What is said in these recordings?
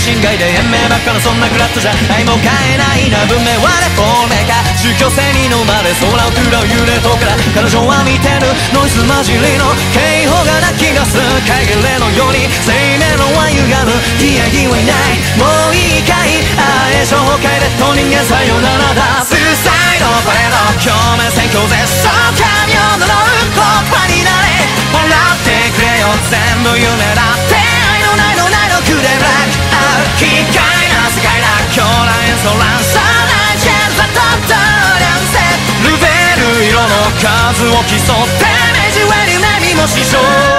心外で延命ばっかのそんなクラットじゃ愛も買えないな。文明はレフォーメーカー、宗教性に飲まれ空を食らう幽霊とから彼女は見てるノイズ混じりの警報が泣き出す影霊のように生命のは歪むディアギはいない。もういいかいああ情報界レッド人間さよならだ。スーサイドパレード共鳴選挙絶唱神を呪う言葉になれ。笑ってくれよ全部夢だって愛のないのないのくれブラックアウト奇怪な世界だ狂乱演奏乱さないチェンザトット連戦ルベル色の数を競って目地割り目にも師匠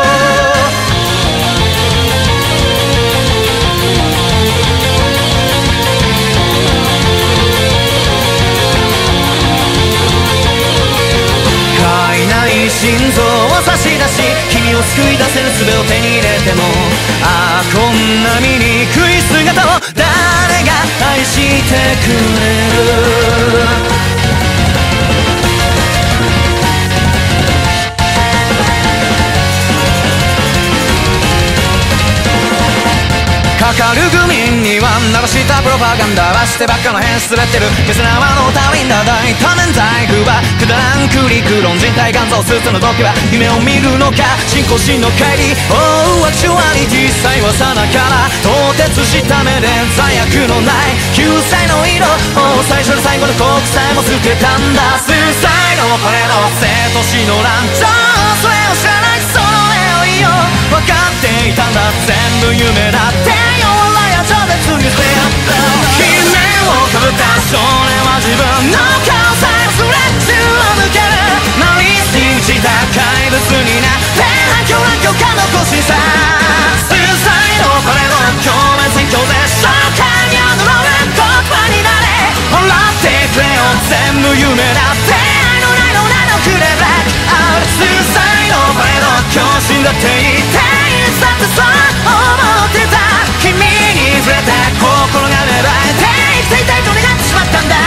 心臓を差し出し君を救い出せる術を手に入れてもああこんな醜い姿を誰が愛してくれる。かかる愚民には流したプロパガンダはしてばっかの変すれてる消せ縄のためにだ大多面財布はくだらんクリク論人体肝臓スーツの時は夢を見るのか信仰心の帰りOhアクチュアリティ最はさなから凍結した目で罪悪のない救済の色最初で最後の国際も捨てたんだ。スーサイドパレード生と死の乱調それを知らないその絵をいいよ分かっていたんだ全部夢だって超絶にしてやった悲鳴をかぶった少年は自分の顔さえ忘れ銃を抜けるマリスに打ちた怪物になって反響乱境か残しさスーサイドパレード共鳴選挙で召喚にあのロール言葉になれ笑ってくれよ全部夢だって愛のないのないのくれブラックアウトスーサイドパレード狂信だって言っていつだってそう思ってた君に触れて心が芽生えて生きていたいと願ってしまったんだ。